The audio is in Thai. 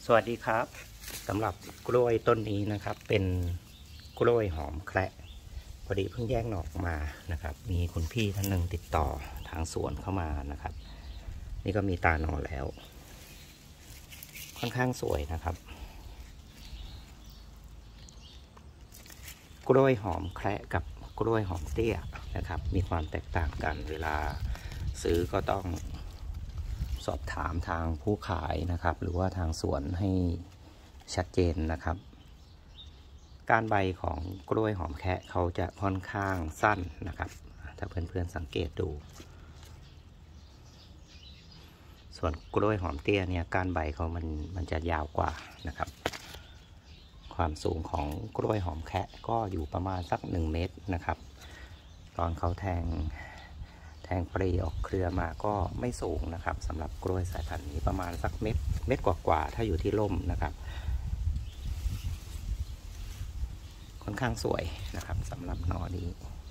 สวัสดีครับสำหรับกล้วยต้นนี้นะครับเป็นกล้วยหอมแคระพอดีเพิ่งแยกหน่อออกมานะครับมีคุณพี่ท่านหนึ่งติดต่อทางสวนเข้ามานะครับ นี่ก็มีตาหน่อแล้วค่อนข้างสวยนะครับกล้วยหอมแคระกับกล้วยหอมเตี้ยนะครับมีความแตกต่างกันเวลาซื้อก็ต้องสอบถามทางผู้ขายนะครับหรือว่าทางสวนให้ชัดเจนนะครับการใบของกล้วยหอมแคะเขาจะค่อนข้างสั้นนะครับถ้าเพื่อนๆสังเกตดูส่วนกล้วยหอมเตี้ยเนี่ยก้านใบเขามันจะยาวกว่านะครับความสูงของกล้วยหอมแคะก็อยู่ประมาณสัก1 เมตรนะครับตอนเขาแทงปลีออกเครือมาก็ไม่สูงนะครับสำหรับกล้วยสายพันธุ์นี้ประมาณสักเม็ดกว่าถ้าอยู่ที่ร่มนะครับค่อนข้างสวยนะครับสำหรับหน่อนี้